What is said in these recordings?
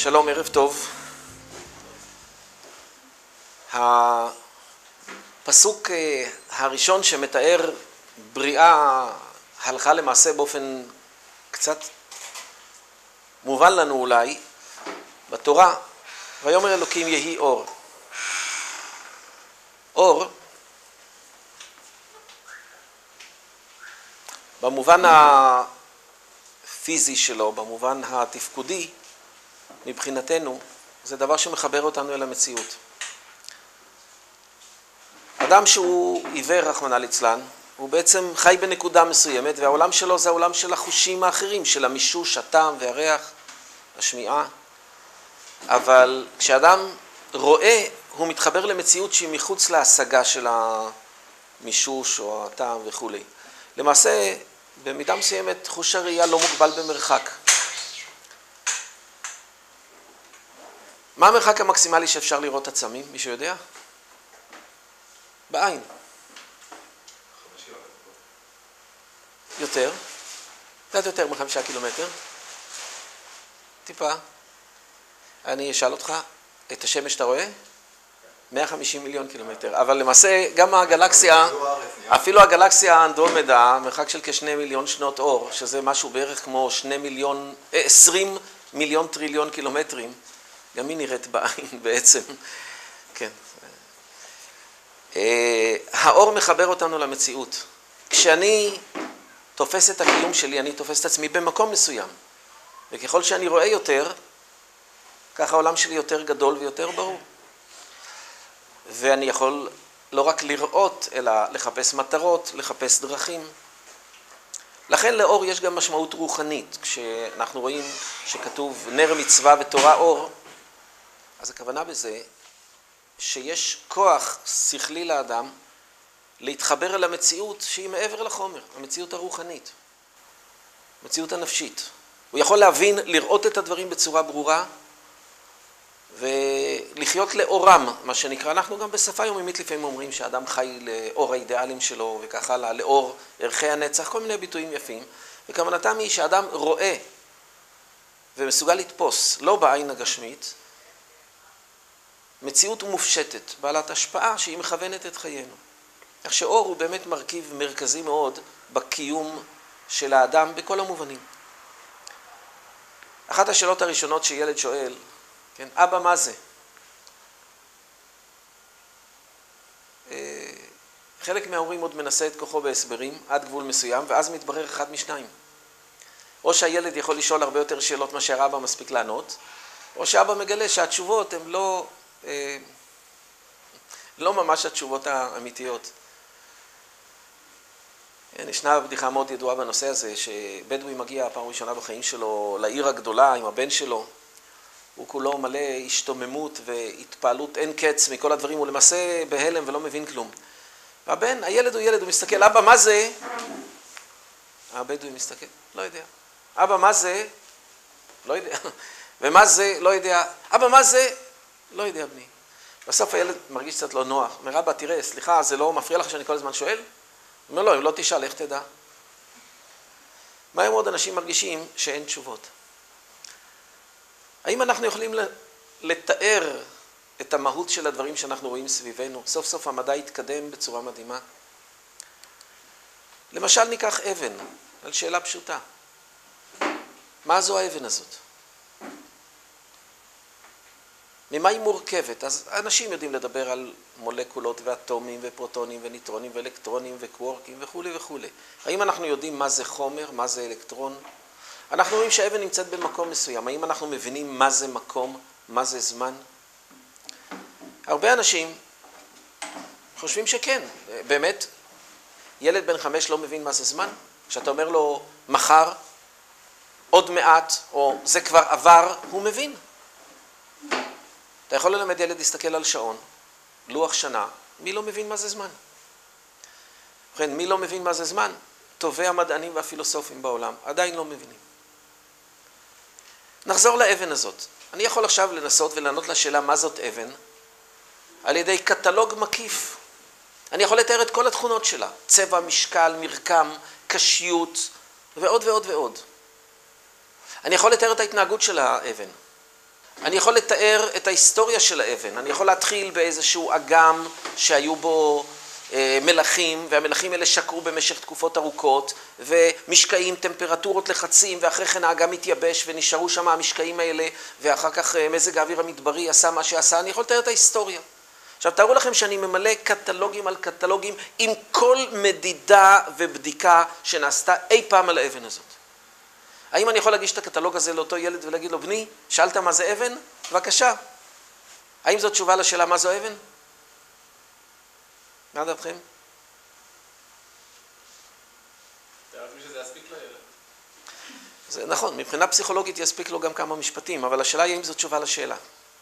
שלום, ערב טוב. הפסוק הראשון שמתאר בריאה הלכה למעשה באופן קצת מובן לנו אולי בתורה, ויאמר אלוקים יהי אור. אור במובן הפיזי שלו, במובן התפקודי, מבחינתנו, זה דבר שמחבר אותנו אל המציאות. אדם שהוא עיוור, רחמנא ליצלן, הוא בעצם חי בנקודה מסוימת, והעולם שלו זה העולם של החושים האחרים, של המישוש, הטעם והריח, השמיעה. אבל כשאדם רואה, הוא מתחבר למציאות שהיא מחוץ להשגה של המישוש או הטעם וכו'. למעשה, במידה מסוימת, חוש הראייה לא מוגבל במרחק. מה המרחק המקסימלי שאפשר לראות עצמים? מישהו יודע? בעין. יותר? קצת יותר מ5 קילומטר. טיפה. אני אשאל אותך, את השמש אתה רואה? 150 מיליון קילומטר. אבל למעשה גם הגלקסיה, אפילו הגלקסיה האנדרומדה, מרחק של כ2 מיליון שנות אור, שזה משהו בערך כמו 20 מיליון טריליון קילומטרים, גם היא נראית בעין בעצם. כן. האור מחבר אותנו למציאות. כשאני תופס את הקיום שלי, אני תופס את עצמי במקום מסוים. וככל שאני רואה יותר, ככה העולם שלי יותר גדול ויותר ברור. ואני יכול לא רק לראות, אלא לחפש מטרות, לחפש דרכים. לכן לאור יש גם משמעות רוחנית. כשאנחנו רואים שכתוב נר מצווה ותורה אור, אז הכוונה בזה שיש כוח שכלי לאדם להתחבר אל המציאות שהיא מעבר לחומר, המציאות הרוחנית, המציאות הנפשית. הוא יכול להבין, לראות את הדברים בצורה ברורה ולחיות לאורם, מה שנקרא. אנחנו גם בשפה יומיומית לפעמים אומרים שאדם חי לאור האידיאלים שלו וכך הלאה, לאור ערכי הנצח, כל מיני ביטויים יפים. וכוונתם היא שאדם רואה ומסוגל לתפוס, לא בעין הגשמית, מציאות מופשטת, בעלת השפעה שהיא מכוונת את חיינו. כך שאור הוא באמת מרכיב מרכזי מאוד בקיום של האדם בכל המובנים. אחת השאלות הראשונות שילד שואל, כן, אבא מה זה? חלק מההורים עוד מנסה את כוחו בהסברים עד גבול מסוים, ואז מתברר אחד משניים. או שהילד יכול לשאול הרבה יותר שאלות מה שהאבא מספיק לענות, או שהאבא מגלה שהתשובות הן לא ממש התשובות האמיתיות. ישנה בדיחה מאוד ידועה בנושא הזה, שבדואי מגיע פעם ראשונה בחיים שלו לעיר הגדולה עם הבן שלו, הוא כולו מלא השתוממות והתפעלות אין קץ מכל הדברים, הוא למעשה בהלם ולא מבין כלום. והבן, הילד הוא ילד, הוא מסתכל, אבא מה זה? הבדואי מסתכל, לא יודע. אבא מה זה? לא יודע. ומה זה? לא יודע. אבא מה זה? לא יודע בני. בסוף הילד מרגיש קצת לא נוח. אומר, אבא תראה, סליחה, זה לא מפריע לך שאני כל הזמן שואל? הוא אומר, לא, אם לא תשאל, איך תדע? מהר מאוד אנשים מרגישים שאין תשובות. האם אנחנו יכולים לתאר את המהות של הדברים שאנחנו רואים סביבנו? סוף סוף המדע יתקדם בצורה מדהימה. למשל ניקח אבן, על שאלה פשוטה. מה זו האבן הזאת? ממה היא מורכבת? אז אנשים יודעים לדבר על מולקולות ואטומים ופרוטונים וניטרונים ואלקטרונים וקוורקים וכו' וכו'. האם אנחנו יודעים מה זה חומר, מה זה אלקטרון? אנחנו רואים שהאבן נמצאת במקום מסוים. האם אנחנו מבינים מה זה מקום, מה זה זמן? הרבה אנשים חושבים שכן. באמת, ילד בן 5 לא מבין מה זה זמן. כשאתה אומר לו מחר, עוד מעט, או זה כבר עבר, הוא מבין. אתה יכול ללמד ילד להסתכל על שעון, לוח שנה, מי לא מבין מה זה זמן? ובכן, מי לא מבין מה זה זמן? טובי המדענים והפילוסופים בעולם עדיין לא מבינים. נחזור לאבן הזאת. אני יכול עכשיו לנסות ולענות לשאלה מה זאת אבן, על ידי קטלוג מקיף. אני יכול לתאר את כל התכונות שלה, צבע, משקל, מרקם, קשיות ועוד ועוד ועוד. אני יכול לתאר את ההתנהגות של האבן. אני יכול לתאר את ההיסטוריה של האבן, אני יכול להתחיל באיזשהו אגם שהיו בו מלחים, והמלחים האלה שקרו במשך תקופות ארוכות, ומשקעים, טמפרטורות, לחצים, ואחרי כן האגם התייבש ונשארו שם המשקעים האלה, ואחר כך מזג האוויר המדברי עשה מה שעשה, אני יכול לתאר את ההיסטוריה. עכשיו תארו לכם שאני ממלא קטלוגים על קטלוגים עם כל מדידה ובדיקה שנעשתה אי פעם על האבן הזאת. האם אני יכול להגיש את הקטלוג הזה לאותו ילד ולהגיד לו, בני, שאלת מה זה אבן? בבקשה. האם זו תשובה לשאלה מה זו אבן? מה דעתכם? תיארתי שזה יספיק לילד. זה נכון, מבחינה פסיכולוגית יספיק לו גם כמה משפטים, אבל השאלה היא אם זו תשובה לשאלה.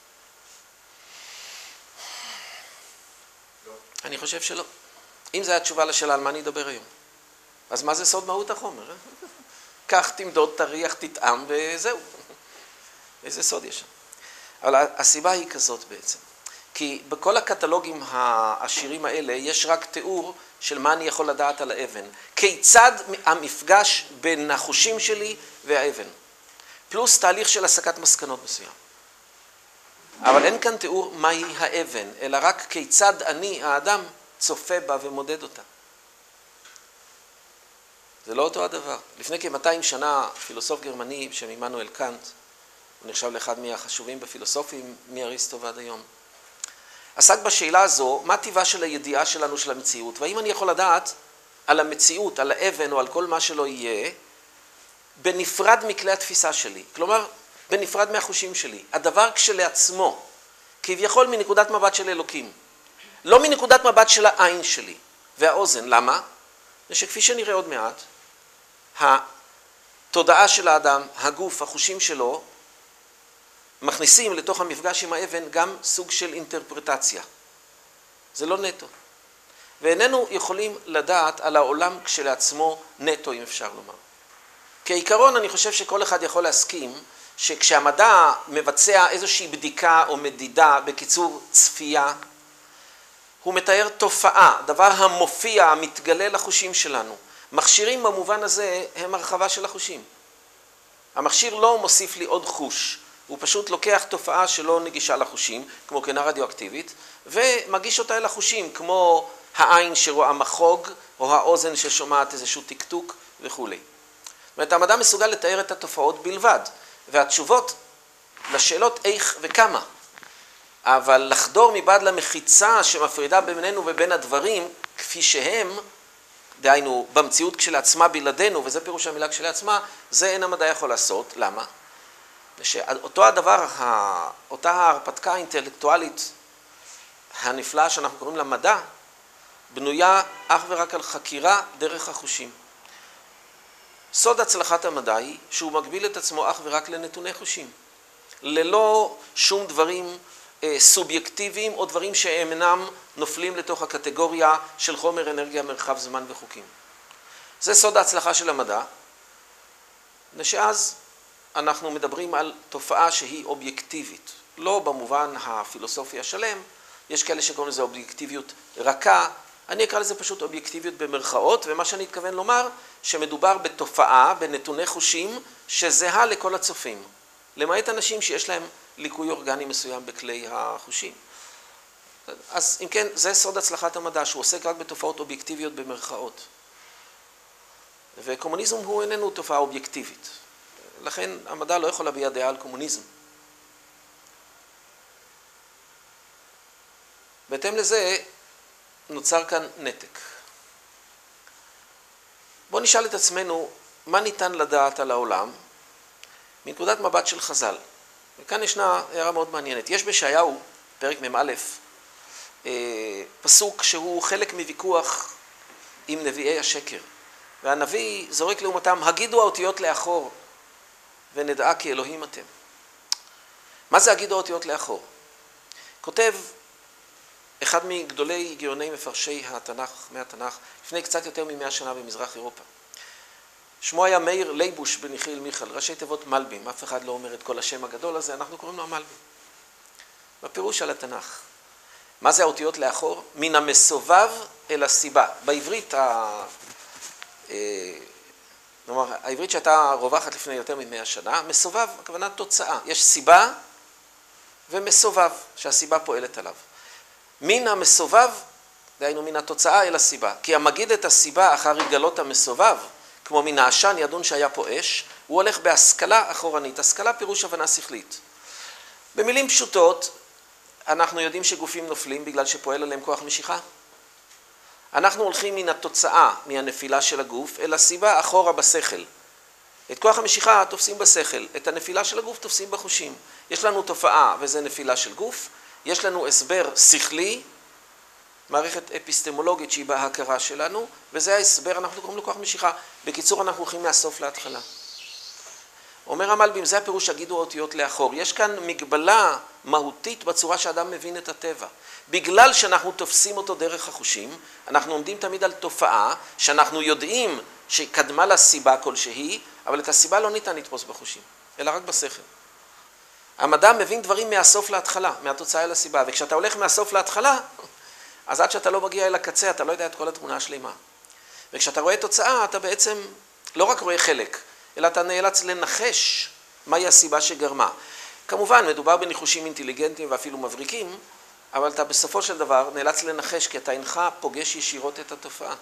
לא. אני חושב שלא. אם זו היה תשובה לשאלה, על מה אני אדבר היום? אז מה זה סוד מהות החומר? כך תמדוד, תריח, תטעם וזהו. איזה סוד יש שם. אבל הסיבה היא כזאת בעצם. כי בכל הקטלוגים העשירים האלה יש רק תיאור של מה אני יכול לדעת על האבן. כיצד המפגש בין החושים שלי והאבן. פלוס תהליך של הסקת מסקנות מסוים. אבל אין כאן תיאור מהי האבן, אלא רק כיצד אני, האדם, צופה בה ומודד אותה. זה לא אותו הדבר. לפני כ-200 שנה, פילוסוף גרמני בשם עמנואל קאנט, הוא נחשב לאחד מהחשובים בפילוסופים מאריסטו ועד היום, עסק בשאלה הזו, מה טיבה של הידיעה שלנו של המציאות, והאם אני יכול לדעת על המציאות, על האבן או על כל מה שלא יהיה, בנפרד מכלי התפיסה שלי. כלומר, בנפרד מהחושים שלי. הדבר כשלעצמו, כביכול מנקודת מבט של אלוקים. לא מנקודת מבט של העין שלי והאוזן. למה? שכפי שנראה עוד מעט, התודעה של האדם, הגוף, החושים שלו, מכניסים לתוך המפגש עם האבן גם סוג של אינטרפרטציה. זה לא נטו. ואיננו יכולים לדעת על העולם כשלעצמו נטו, אם אפשר לומר. כעיקרון אני חושב שכל אחד יכול להסכים שכשהמדע מבצע איזושהי בדיקה או מדידה, בקיצור צפייה, הוא מתאר תופעה, דבר המופיע, המתגלה לחושים שלנו. מכשירים במובן הזה הם הרחבה של החושים. המכשיר לא מוסיף לי עוד חוש, הוא פשוט לוקח תופעה שלא נגישה לחושים, כמו קרינה רדיואקטיבית, ומגיש אותה אל החושים, כמו העין שרואה מחוג, או האוזן ששומעת איזשהו טקטוק וכו'. זאת אומרת, המדע מסוגל לתאר את התופעות בלבד, והתשובות לשאלות איך וכמה. אבל לחדור מבעד למחיצה שמפרידה בינינו ובין הדברים, כפי שהם, דהיינו, במציאות כשלעצמה בלעדינו, וזה פירוש המילה כשלעצמה, זה אין המדע יכול לעשות. למה? שאותו הדבר, אותה ההרפתקה האינטלקטואלית הנפלאה שאנחנו קוראים לה מדע, בנויה אך ורק על חקירה דרך החושים. סוד הצלחת המדע היא שהוא מגביל את עצמו אך ורק לנתוני חושים. ללא שום דברים סובייקטיביים או דברים שאינם נופלים לתוך הקטגוריה של חומר, אנרגיה, מרחב, זמן וחוקים. זה סוד ההצלחה של המדע, שאז אנחנו מדברים על תופעה שהיא אובייקטיבית, לא במובן הפילוסופי השלם, יש כאלה שקוראים לזה אובייקטיביות רכה, אני אקרא לזה פשוט אובייקטיביות במרכאות, ומה שאני אתכוון לומר, שמדובר בתופעה, בנתוני חושים, שזהה לכל הצופים, למעט אנשים שיש להם ליקוי אורגני מסוים בכלי החושים. אז אם כן, זה סוד הצלחת המדע, שהוא עוסק רק בתופעות אובייקטיביות במרכאות. וקומוניזם הוא איננו תופעה אובייקטיבית. לכן המדע לא יכול להביע דעה על קומוניזם. בהתאם לזה נוצר כאן נתק. בואו נשאל את עצמנו מה ניתן לדעת על העולם מנקודת מבט של חז"ל. וכאן ישנה הערה מאוד מעניינת. יש בישעיהו, פרק מ"א, פסוק שהוא חלק מוויכוח עם נביאי השקר. והנביא זורק לעומתם, הגידו האותיות לאחור ונדעה כי אלוהים אתם. מה זה הגידו האותיות לאחור? כותב אחד מגדולי גאוני מפרשי התנ"ך, מהתנ"ך, לפני קצת יותר מ100 שנה במזרח אירופה. שמו היה מאיר לייבוש בן יחיאל מיכל, ראשי תיבות מלבים, אף אחד לא אומר את כל השם הגדול הזה, אנחנו קוראים לו המלבים. בפירוש על התנ"ך. מה זה האותיות לאחור? מן המסובב אל הסיבה. בעברית, העברית שהייתה רווחת לפני יותר מ100 שנה, מסובב, הכוונה תוצאה. יש סיבה ומסובב, שהסיבה פועלת עליו. מן המסובב, דהיינו מן התוצאה אל הסיבה. כי המגיד את הסיבה אחר יגלות המסובב, כמו מן העשן ידון שהיה פה אש, הוא הולך בהשכלה אחורנית. השכלה פירוש הבנה שכלית. במילים פשוטות, אנחנו יודעים שגופים נופלים בגלל שפועל עליהם כוח משיכה. אנחנו הולכים מן התוצאה, מהנפילה של הגוף, אל הסיבה אחורה בשכל. את כוח המשיכה תופסים בשכל, את הנפילה של הגוף תופסים בחושים. יש לנו תופעה, וזה נפילה של גוף, יש לנו הסבר שכלי, מערכת אפיסטמולוגית שהיא בהכרה שלנו, וזה ההסבר, אנחנו קוראים לו כוח משיכה. בקיצור, אנחנו הולכים מהסוף להתחלה. אומר המלבים, זה הפירוש הגידו האותיות לאחור. יש כאן מגבלה מהותית בצורה שאדם מבין את הטבע. בגלל שאנחנו תופסים אותו דרך החושים, אנחנו עומדים תמיד על תופעה שאנחנו יודעים שקדמה לה סיבה כלשהי, אבל את הסיבה לא ניתן לתפוס בחושים, אלא רק בשכל. המדע מבין דברים מהסוף להתחלה, מהתוצאה אל הסיבה, וכשאתה הולך מהסוף להתחלה, אז עד שאתה לא מגיע אל הקצה, אתה לא יודע את כל התמונה השלמה. וכשאתה רואה תוצאה, אתה בעצם לא רק רואה חלק, אלא אתה נאלץ לנחש מהי הסיבה שגרמה. כמובן, מדובר בניחושים אינטליגנטיים ואפילו מבריקים, אבל אתה בסופו של דבר נאלץ לנחש, כי אתה אינך פוגש ישירות את התופעה.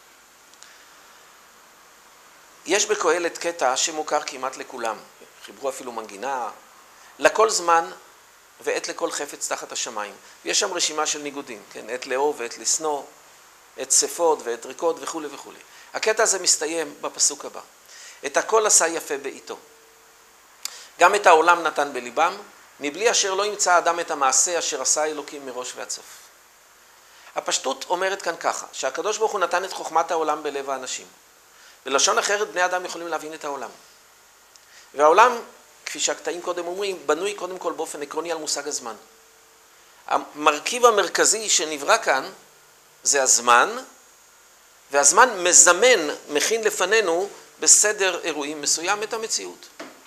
יש בקהלת קטע שמוכר כמעט לכולם, חיברו אפילו מנגינה, לכל זמן ועת לכל חפץ תחת השמיים. יש שם רשימה של ניגודים, כן? עת לאור ועת לשנוא, עת שפות ועת ריקות וכו' וכו'. הקטע הזה מסתיים בפסוק הבא. את הכל עשה יפה בעיתו. גם את העולם נתן בליבם, מבלי אשר לא ימצא אדם את המעשה אשר עשה אלוקים מראש ועד סוף. הפשטות אומרת כאן ככה, שהקדוש ברוך הוא נתן את חוכמת העולם בלב האנשים. בלשון אחרת, בני אדם יכולים להבין את העולם. והעולם, כפי שהקטעים קודם אומרים, בנוי קודם כל באופן עקרוני על מושג הזמן. המרכיב המרכזי שנברא כאן זה הזמן, והזמן מזמן, מכין לפנינו בסדר אירועים מסוים את המציאות.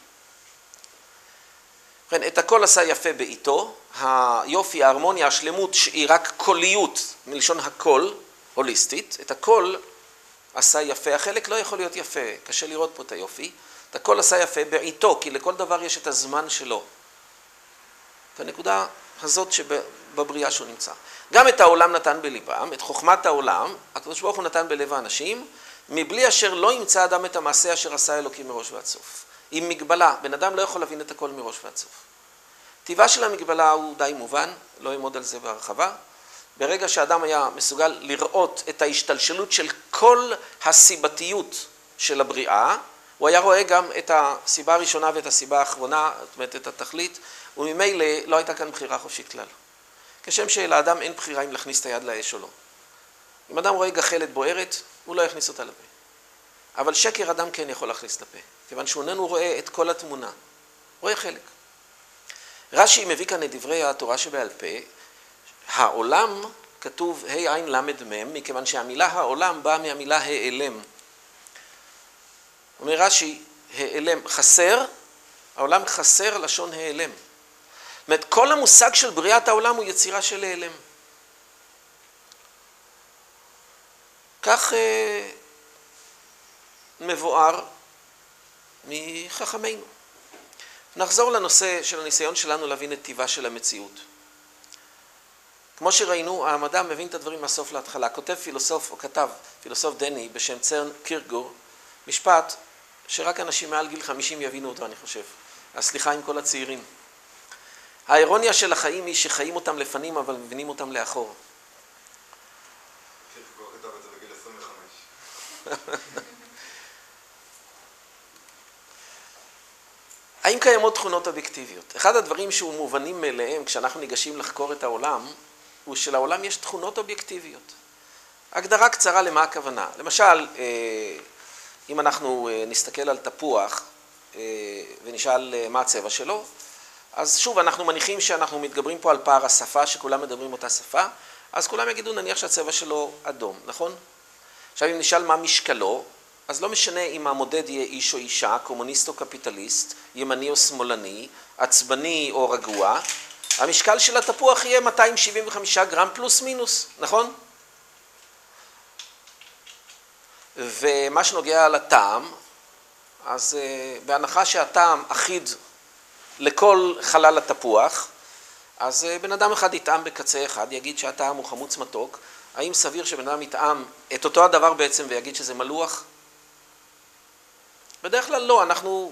את הכל עשה יפה בעיתו, היופי, ההרמוניה, השלמות שהיא רק קוליות, מלשון הכל, הוליסטית, את הכל עשה יפה, החלק לא יכול להיות יפה, קשה לראות פה את היופי, את הכל עשה יפה בעיתו, כי לכל דבר יש את הזמן שלו. את הנקודה הזאת שבבריאה שהוא נמצא. גם את העולם נתן בליבם, את חוכמת העולם, הקדוש ברוך הוא נתן בלב האנשים, מבלי אשר לא ימצא אדם את המעשה אשר עשה אלוקים מראש ועד סוף. עם מגבלה, בן אדם לא יכול להבין את הכל מראש ועד סוף. טבעה של המגבלה הוא די מובן, לא אעמוד על זה בהרחבה. ברגע שאדם היה מסוגל לראות את ההשתלשלות של כל הסיבתיות של הבריאה, הוא היה רואה גם את הסיבה הראשונה ואת הסיבה האחרונה, זאת אומרת את התכלית, וממילא לא הייתה כאן בחירה חופשית כלל. כשם שלאדם אין בחירה אם להכניס את היד לאש או לא. אם אדם רואה גחלת בוערת, הוא לא יכניס אותה לפה. אבל שקר אדם כן יכול להכניס לפה, כיוון שהוא איננו רואה את כל התמונה, רואה חלק. רש"י מביא כאן את דברי התורה שבעל פה, העולם כתוב ה' עין למד מם, מכיוון שהמילה העולם באה מהמילה העלם. אומר רש"י, העלם חסר, העולם חסר לשון העלם. זאת אומרת, כל המושג של בריאת העולם הוא יצירה של העלם. כך מבואר מחכמינו. נחזור לנושא של הניסיון שלנו להבין את טבעה של המציאות. כמו שראינו, המדע מבין את הדברים מהסוף להתחלה. כותב פילוסוף, או כתב פילוסוף דני בשם צרן קירגור, משפט שרק אנשים מעל גיל 50 יבינו אותו, אני חושב. הסליחה עם כל הצעירים. האירוניה של החיים היא שחיים אותם לפנים, אבל מבינים אותם לאחור. קירגור כתב את זה בגיל 25. האם קיימות תכונות אובייקטיביות? אחד הדברים שהוא מובנים מאליהם כשאנחנו ניגשים לחקור את העולם, הוא שלעולם יש תכונות אובייקטיביות. הגדרה קצרה למה הכוונה. למשל, אם אנחנו נסתכל על תפוח ונשאל מה הצבע שלו, אז שוב, אנחנו מניחים שאנחנו מתגברים פה על פער השפה, שכולם מדברים אותה שפה, אז כולם יגידו נניח שהצבע שלו אדום, נכון? עכשיו אם נשאל מה משקלו, אז לא משנה אם המודד יהיה איש או אישה, קומוניסט או קפיטליסט, ימני או שמאלני, עצבני או רגוע, המשקל של התפוח יהיה 275 גרם פלוס מינוס, נכון? ומה שנוגע לטעם, אז בהנחה שהטעם אחיד לכל חלל התפוח, אז בן אדם אחד יטעם בקצה אחד, יגיד שהטעם הוא חמוץ מתוק. האם סביר שבן אדם יטעם את אותו הדבר בעצם ויגיד שזה מלוח? בדרך כלל לא,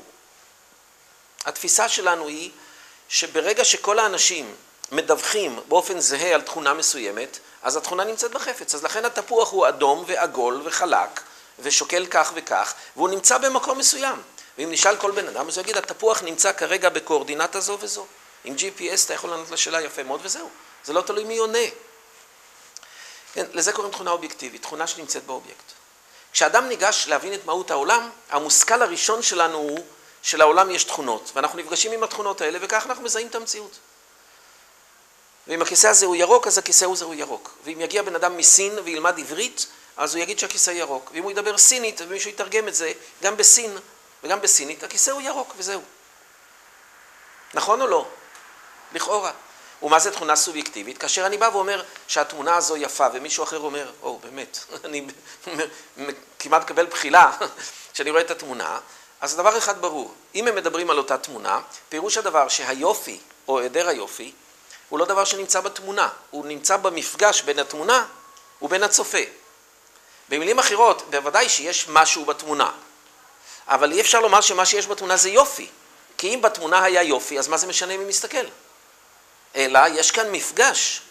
התפיסה שלנו היא שברגע שכל האנשים מדווחים באופן זהה על תכונה מסוימת, אז התכונה נמצאת בחפץ. אז לכן התפוח הוא אדום ועגול וחלק ושוקל כך וכך, והוא נמצא במקום מסוים. ואם נשאל כל בן אדם, אז הוא יגיד, התפוח נמצא כרגע בקואורדינטה זו וזו. עם GPS אתה יכול לענות לשאלה יפה מאוד וזהו. זה לא תלוי מי עונה. כן, לזה קוראים תכונה אובייקטיבית, תכונה שנמצאת באובייקט. כשאדם ניגש להבין את מהות העולם, המושכל הראשון שלנו הוא שלעולם יש תכונות, ואנחנו נפגשים עם התכונות האלה, וכך אנחנו מזהים את המציאות. ואם הכיסא הזה הוא ירוק, אז הכיסא הזה הוא ירוק. ואם יגיע בן אדם מסין וילמד עברית, אז הוא יגיד שהכיסא ירוק. ואם הוא ידבר סינית, ומישהו יתרגם את זה, גם בסין וגם בסינית, הכיסא הוא ירוק, וזהו. נכון או לא? לכאורה. ומה זה תכונה סובייקטיבית? כאשר אני בא ואומר שהתמונה הזו יפה, ומישהו אחר אומר, באמת, אני כמעט מקבל בחילה כשאני רואה את התמונה, אז דבר אחד ברור, אם הם מדברים על אותה תמונה, פירוש הדבר שהיופי או היעדר היופי, הוא לא דבר שנמצא בתמונה, הוא נמצא במפגש בין התמונה ובין הצופה. במילים אחרות, בוודאי שיש משהו בתמונה, אבל אי אפשר לומר שמה שיש בתמונה זה יופי, כי אם בתמונה היה יופי, אז מה זה משנה מי מסתכל? אלא יש כאן מפגש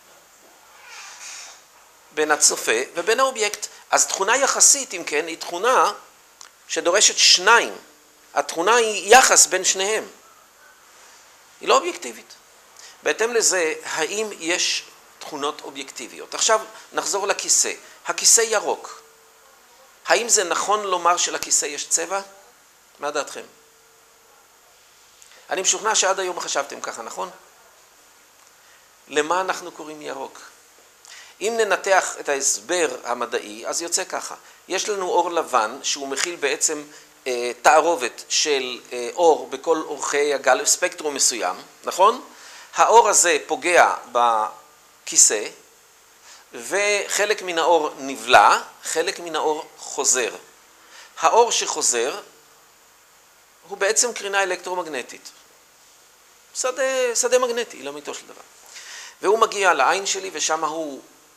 בין הצופה ובין האובייקט. אז תכונה יחסית, אם כן, היא תכונה שדורשת שניים. התכונה היא יחס בין שניהם. היא לא אובייקטיבית. בהתאם לזה, האם יש תכונות אובייקטיביות? עכשיו נחזור לכיסא. הכיסא ירוק. האם זה נכון לומר שלכיסא יש צבע? מה דעתכם? אני משוכנע שעד היום חשבתם ככה, נכון? למה אנחנו קוראים ירוק? אם ננתח את ההסבר המדעי, אז יוצא ככה. יש לנו אור לבן, שהוא מכיל בעצם תערובת של אור בכל אורכי הגל, ספקטרום מסוים, נכון? האור הזה פוגע בכיסא, וחלק מן האור נבלע, חלק מן האור חוזר. האור שחוזר הוא בעצם קרינה אלקטרומגנטית. שדה מגנטי, לא אמיתו של דבר. והוא מגיע לעין שלי, ושם הוא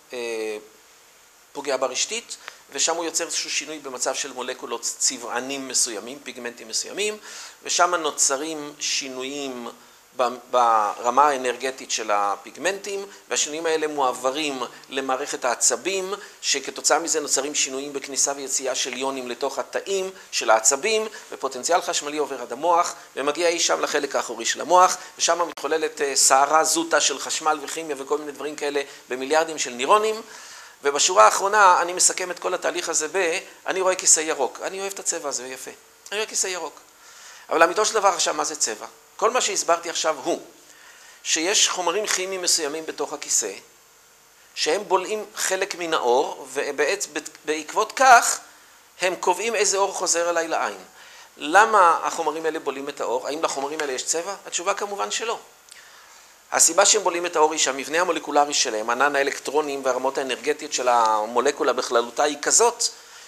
פוגע ברשתית, ושם הוא יוצר איזשהו שינוי במצב של מולקולות צבענים מסוימים, פיגמנטים מסוימים, ושם נוצרים שינויים ברמה האנרגטית של הפיגמנטים, והשינויים האלה מועברים למערכת העצבים, שכתוצאה מזה נוצרים שינויים בכניסה ויציאה של איונים לתוך התאים של העצבים, ופוטנציאל חשמלי עובר עד המוח, ומגיע אי שם לחלק האחורי של המוח, ושם מתחוללת סערה זוטה של חשמל וכימיה וכל מיני דברים כאלה במיליארדים של נירונים, ובשורה האחרונה אני מסכם את כל התהליך הזה אני רואה כיסא ירוק. אני אוהב את הצבע הזה, יפה. אני רואה כיסא ירוק. אבל אמיתו של דבר עכשיו, מה זה צבע? כל מה שהסברתי עכשיו הוא שיש חומרים כימיים מסוימים בתוך הכיסא, שהם בולעים חלק מן האור, ובעקבות כך הם קובעים איזה אור חוזר אליי לעין. למה החומרים האלה בולעים את האור? האם לחומרים האלה יש צבע? התשובה כמובן שלא. הסיבה שהם בולעים את האור היא שהמבנה המולקולרי שלהם, ענן האלקטרונים והרמות האנרגטיות של המולקולה בכללותה היא כזאת,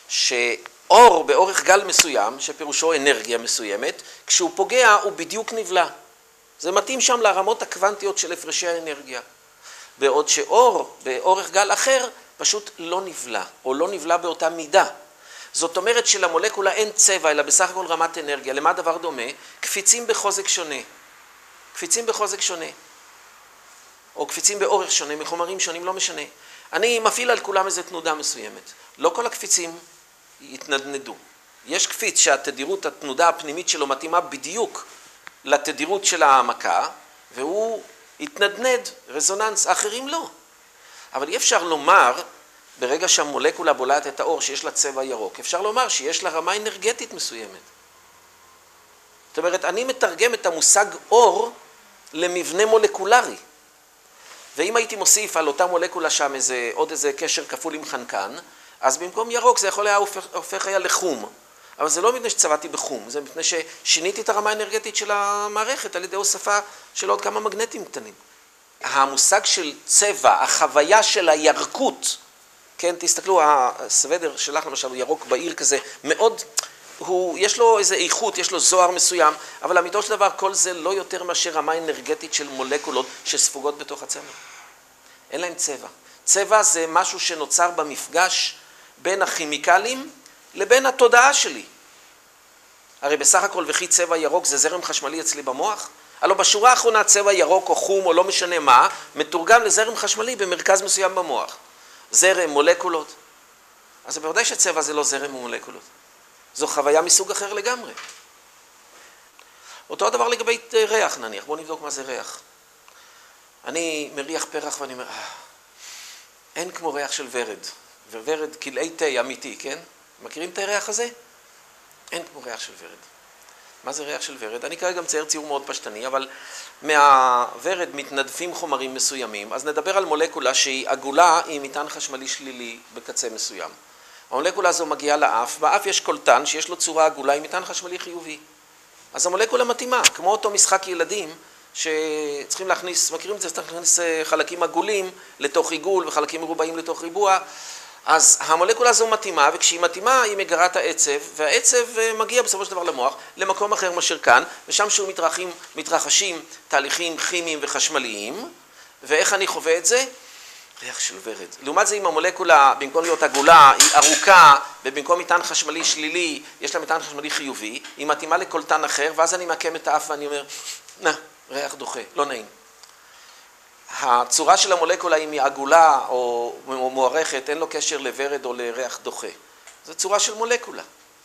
שאור באורך גל מסוים, שפירושו אנרגיה מסוימת, כשהוא פוגע הוא בדיוק נבלע. זה מתאים שם לרמות הקוונטיות של הפרשי האנרגיה. בעוד שאור באורך גל אחר פשוט לא נבלע, או לא נבלע באותה מידה. זאת אומרת שלמולקולה אין צבע, אלא בסך הכל רמת אנרגיה. למה הדבר דומה? קפיצים בחוזק שונה. קפיצים בחוזק שונה. או קפיצים באורך שונה, מחומרים שונים, לא משנה. אני מפעיל על כולם איזו תנודה מסוימת. לא כל הקפיצים יתנדנדו. יש קפיץ שהתדירות, התנודה הפנימית שלו מתאימה בדיוק לתדירות של העמקה, והוא יתנדנד, רזוננס, האחרים לא. אבל אי אפשר לומר, ברגע שהמולקולה בולעת את האור שיש לה צבע ירוק, אפשר לומר שיש לה רמה אנרגטית מסוימת. זאת אומרת, אני מתרגם את המושג אור למבנה מולקולרי. ואם הייתי מוסיף על אותה מולקולה שם עוד איזה קשר כפול עם חנקן, אז במקום ירוק זה יכול היה הופך היה לחום. אבל זה לא מפני שצבעתי בחום, זה מפני ששיניתי את הרמה האנרגטית של המערכת על ידי הוספה של עוד כמה מגנטים קטנים. המושג של צבע, החוויה של הירקות, כן, תסתכלו, הסוודר שלך למשל הוא ירוק בעיר כזה, מאוד יש לו איזו איכות, יש לו זוהר מסוים, אבל לאמיתו של דבר כל זה לא יותר מאשר רמה אנרגטית של מולקולות שספוגות בתוך הצמר. אין להם צבע. צבע זה משהו שנוצר במפגש בין הכימיקלים לבין התודעה שלי. הרי בסך הכל וכי צבע ירוק זה זרם חשמלי אצלי במוח. הלוא בשורה האחרונה צבע ירוק או חום או לא משנה מה, מתורגם לזרם חשמלי במרכז מסוים במוח. זרם, מולקולות. אז בוודאי שצבע זה לא זרם ומולקולות. זו חוויה מסוג אחר לגמרי. אותו הדבר לגבי ריח נניח. בואו נבדוק מה זה ריח. אני מריח פרח ואני אומר, אין כמו ריח של ורד. וורד כלאי תה אמיתי, כן? מכירים את הריח הזה? אין כמו ריח של ורד. מה זה ריח של ורד? אני כרגע מצייר ציור מאוד פשטני, אבל מהוורד מתנדפים חומרים מסוימים, אז נדבר על מולקולה שהיא עגולה עם מטען חשמלי שלילי בקצה מסוים. המולקולה הזו מגיעה לאף, באף יש קולטן שיש לו צורה עגולה עם מטען חשמלי חיובי. אז המולקולה מתאימה, כמו אותו משחק ילדים שצריכים להכניס, מכירים את זה, צריך להכניס חלקים עגולים לתוך עיגול וחלקים מרובעים לתוך ריבוע, אז המולקולה הזו מתאימה, וכשהיא מתאימה היא מגרה את העצב, והעצב מגיע בסופו של דבר למוח, למקום אחר מאשר כאן, ושם שהוא מתרחשים תהליכים כימיים וחשמליים, ואיך אני חווה את זה? ריח של ורד. לעומת זה אם המולקולה, במקום להיות עגולה, היא ארוכה, ובמקום מטען חשמלי שלילי, יש לה מטען חשמלי חיובי, היא מתאימה לקולטן אחר, ואז אני מעקם את האף ואני אומר, ריח דוחה, לא נעים. הצורה של המולקולה אם היא עגולה או מוארכת, אין לו קשר לוורד או לריח דוחה. זו צורה של מולקולה.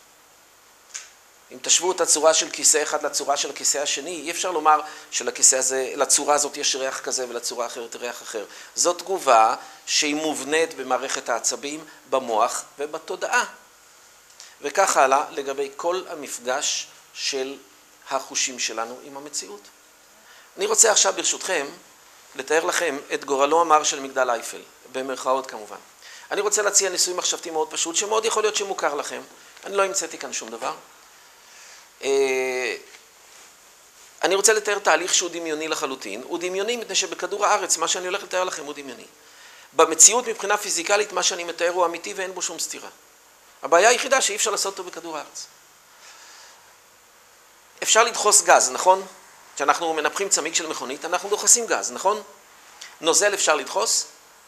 אם תשוו את הצורה של כיסא אחד לצורה של הכיסא השני, אי אפשר לומר שלכיסא הזה, לצורה הזאת יש ריח כזה ולצורה אחרת ריח אחר. זו תגובה שהיא מובנית במערכת העצבים, במוח ובתודעה. וכך הלאה לגבי כל המפגש של החושים שלנו עם המציאות. אני רוצה עכשיו ברשותכם לתאר לכם את גורלו המר של מגדל אייפל, במרכאות כמובן. אני רוצה להציע ניסוי מחשבתי מאוד פשוט, שמאוד יכול להיות שמוכר לכם. אני לא המצאתי כאן שום דבר. אני רוצה לתאר תהליך שהוא דמיוני לחלוטין. הוא דמיוני מפני שבכדור הארץ, מה שאני הולך לתאר לכם הוא דמיוני. במציאות מבחינה פיזיקלית, מה שאני מתאר הוא אמיתי ואין בו שום סתירה. הבעיה היחידה שאי אפשר לעשות אותו בכדור הארץ. אפשר לדחוס גז, נכון? כשאנחנו מנפחים צמיג של מכונית, אנחנו דוחסים גז, נכון? נוזל אפשר לדחוס?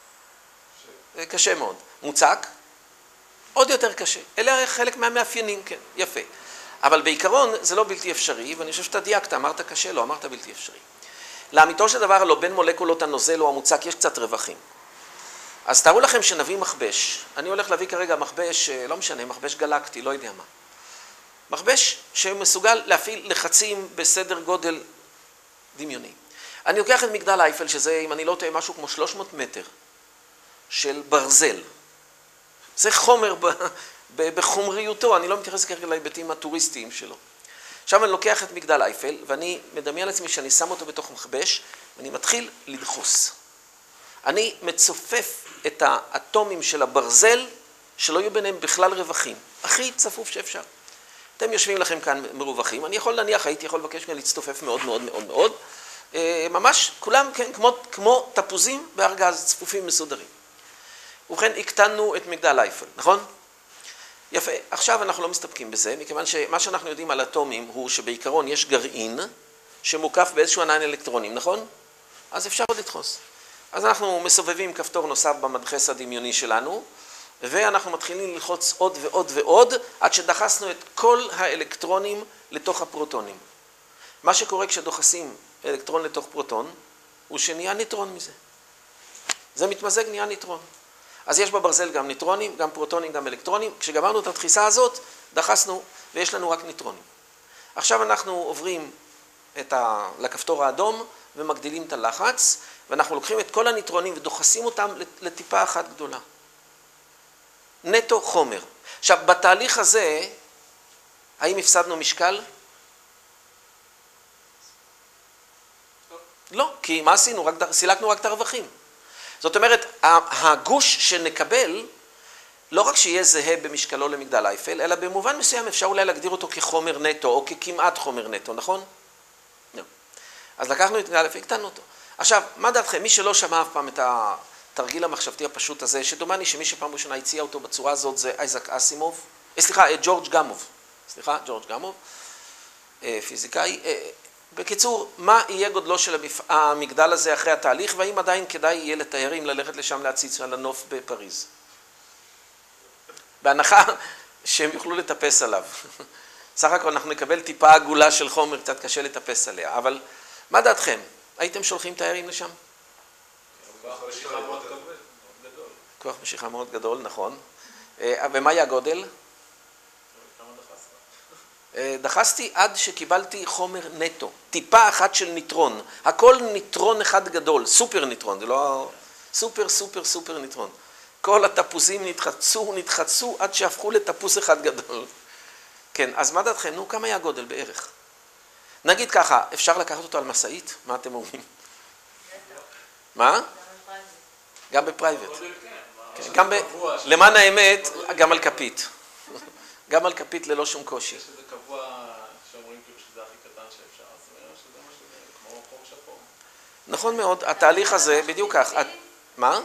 קשה מאוד. מוצק? עוד יותר קשה. אלה חלק מהמאפיינים, כן, יפה. אבל בעיקרון זה לא בלתי אפשרי, ואני חושב שאתה דייקת, אמרת קשה, לא אמרת בלתי אפשרי. לאמיתו של דבר, לא בין מולקולות הנוזל או המוצק יש קצת רווחים. אז תארו לכם שנביא מכבש. אני הולך להביא כרגע מכבש, לא משנה, מכבש גלקטי, לא יודע מה. מכבש שמסוגל להפעיל לחצים בסדר גודל דמיוני. אני לוקח את מגדל אייפל, שזה, אם אני לא טועה, משהו כמו 300 מטר של ברזל. זה חומר בחומריותו, אני לא מתייחס כרגע להיבטים הטוריסטיים שלו. עכשיו אני לוקח את מגדל אייפל, ואני מדמיין לעצמי שאני שם אותו בתוך מכבש, ואני מתחיל לדחוס. אני מצופף את האטומים של הברזל, שלא יהיו ביניהם בכלל רווחים. הכי צפוף שאפשר. אתם יושבים לכם כאן מרווחים, אני יכול להניח, הייתי יכול לבקש ממני להצטופף מאוד מאוד מאוד מאוד. ממש, כולם כן, כמו תפוזים בארגז, צפופים מסודרים. ובכן, הקטנו את מגדל אייפל, נכון? יפה. עכשיו אנחנו לא מסתפקים בזה, מכיוון שמה שאנחנו יודעים על אטומים הוא שבעיקרון יש גרעין שמוקף באיזשהו ענן אלקטרונים, נכון? אז אפשר עוד לדחוס. אז אנחנו מסובבים כפתור נוסף במדחס הדמיוני שלנו, ואנחנו מתחילים ללחוץ עוד ועוד ועוד, עד שדחסנו את כל האלקטרונים לתוך הפרוטונים. מה שקורה כשדוחסים אלקטרון לתוך פרוטון, הוא שנהיה ניטרון מזה. זה מתמזג, נהיה ניטרון. אז יש בברזל גם ניטרונים, גם פרוטונים, גם אלקטרונים. כשגמרנו את הדחיסה הזאת, דחסנו, ויש לנו רק ניטרונים. עכשיו אנחנו עוברים לכפתור האדום, ומגדילים את הלחץ, ואנחנו לוקחים את כל הניטרונים ודוחסים אותם לטיפה אחת גדולה. נטו חומר. עכשיו, בתהליך הזה, האם הפסדנו משקל? לא, כי מה עשינו? סילקנו רק את הרווחים. זאת אומרת, הגוש שנקבל, לא רק שיהיה זהה במשקלו למגדל אייפל, אלא במובן מסוים אפשר אולי להגדיר אותו כחומר נטו, או ככמעט חומר נטו, נכון? לא. אז לקחנו את מגדל אייפל, הקטנו אותו. עכשיו, מה דעתכם? מי שלא שמע אף פעם את התרגיל המחשבתי הפשוט הזה, שדומני שמי שפעם ראשונה הציע אותו בצורה הזאת זה אייזק אסימוב, ג'ורג' גמוב. סליחה, ג'ורג' גמוב, פיזיקאי. בקיצור, מה יהיה גודלו של המגדל הזה אחרי התהליך, והאם עדיין כדאי יהיה לתיירים ללכת לשם להציץ על הנוף בפריז? בהנחה שהם יוכלו לטפס עליו. סך הכל אנחנו נקבל טיפה עגולה של חומר, קצת קשה לטפס עליה, אבל מה דעתכם? הייתם שולחים תיירים לשם? כוח משיכה מאוד גדול. כוח משיכה מאוד גדול, נכון. ומה היה הגודל? כמה דחסת? דחסתי עד שקיבלתי חומר נטו, טיפה אחת של ניטרון, הכל ניטרון אחד גדול, סופר ניטרון, זה לא סופר סופר סופר ניטרון. כל התפוזים נתחצו עד שהפכו לתפוס אחד גדול. כן, אז מה דעתכם? נו, כמה היה הגודל בערך? נגיד ככה, אפשר לקחת אותו על מסעית? מה אתם אומרים? מה? גם בפרייבט. גם למען האמת, גם על כפית. גם על כפית ללא שום קושי. יש איזה קבוע שאומרים כאילו שזה הכי קטן שאפשר, אז זה מה שזה כמו חור שחור. נכון מאוד, התהליך הזה בדיוק כך. מה?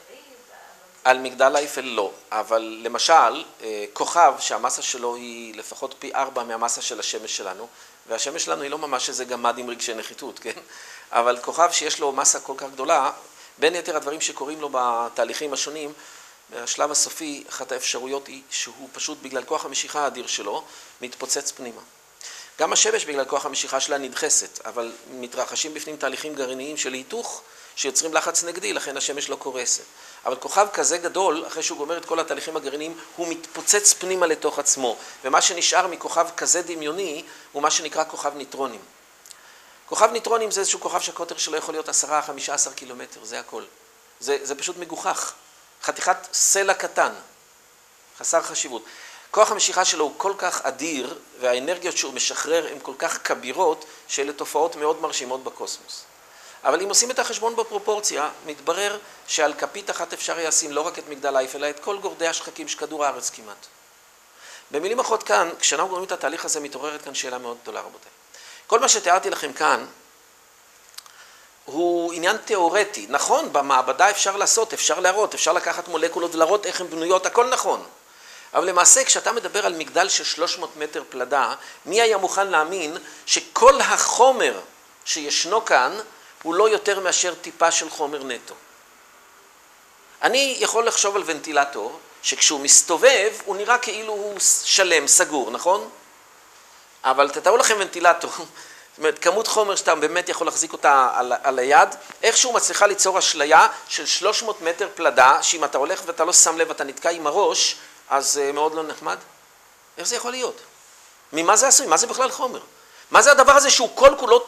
על מגדל אייפל לא, אבל למשל, כוכב שהמסה שלו היא לפחות פי 4 מהמסה של השמש שלנו, והשמש שלנו היא לא ממש איזה גמד עם רגשי נחיתות, כן? אבל כוכב שיש לו מסה כל כך גדולה, בין יתר הדברים שקוראים לו בתהליכים השונים, בשלב הסופי, אחת האפשרויות היא שהוא פשוט בגלל כוח המשיכה האדיר שלו, מתפוצץ פנימה. גם השמש בגלל כוח המשיכה שלה נדחסת, אבל מתרחשים בפנים תהליכים גרעיניים של היתוך, שיוצרים לחץ נגדי, לכן השמש לא קורסת. אבל כוכב כזה גדול, אחרי שהוא גומר את כל התהליכים הגרעיניים, הוא מתפוצץ פנימה לתוך עצמו. ומה שנשאר מכוכב כזה דמיוני, הוא מה שנקרא כוכב ניטרונים. כוכב ניטרונים זה איזשהו כוכב שהקוטר שלו יכול להיות 10-15 קילומטר, זה הכל. זה פשוט מגוחך. חתיכת סלע קטן, חסר חשיבות. כוח המשיכה שלו הוא כל כך אדיר, והאנרגיות שהוא משחרר הן כל כך כבירות, שאלה תופעות מאוד מרשימות בקוסמוס. אבל אם עושים את החשבון בפרופורציה, מתברר שעל כפית אחת אפשר ישים לא רק את מגדל אייפל, אלא את כל גורדי השחקים של כדור הארץ כמעט. במילים אחרות כאן, כשאנחנו גורמים את התהליך הזה, מתעוררת כאן שאלה מאוד גדולה, רבותיי. כל מה שתיארתי לכם כאן, הוא עניין תיאורטי. נכון, במעבדה אפשר לעשות, אפשר להראות, אפשר לקחת מולקולות ולהראות איך הן בנויות, הכל נכון. אבל למעשה, כשאתה מדבר על מגדל של 300 מטר פלדה, מי היה מוכן להאמין שכל החומר שישנו כאן, הוא לא יותר מאשר טיפה של חומר נטו. אני יכול לחשוב על ונטילטור, שכשהוא מסתובב, הוא נראה כאילו הוא שלם, סגור, נכון? אבל תתארו לכם ונטילטור, זאת אומרת, כמות חומר שאתה באמת יכול להחזיק אותה על היד, איכשהו מצליחה ליצור אשליה של 300 מטר פלדה, שאם אתה הולך ואתה לא שם לב, אתה נתקע עם הראש, אז מאוד לא נחמד. איך זה יכול להיות? ממה זה עשוי? מה זה בכלל חומר? מה זה הדבר הזה שהוא כל כולו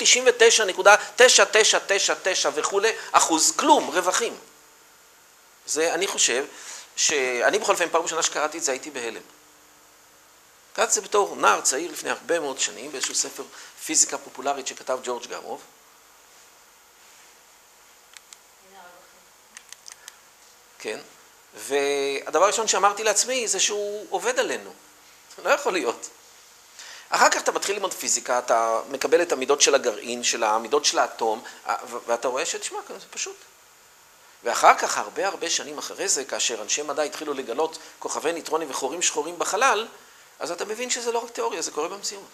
99.9999 וכו' אחוז כלום, רווחים? זה, אני חושב, שאני בכל פעם ראשונה שקראתי את זה הייתי בהלם. קראתי את זה בתור נער צעיר לפני הרבה מאוד שנים, באיזשהו ספר פיזיקה פופולרית שכתב ג'ורג' גמוב. כן, והדבר הראשון שאמרתי לעצמי זה שהוא עובד עלינו. לא יכול להיות. אחר כך אתה מתחיל ללמוד פיזיקה, אתה מקבל את המידות של הגרעין, של המידות של האטום, ואתה רואה שתשמע, זה פשוט. ואחר כך, הרבה שנים אחרי זה, כאשר אנשי מדע התחילו לגלות כוכבי ניטרונים וחורים שחורים בחלל, אז אתה מבין שזה לא רק תיאוריה, זה קורה במציאות.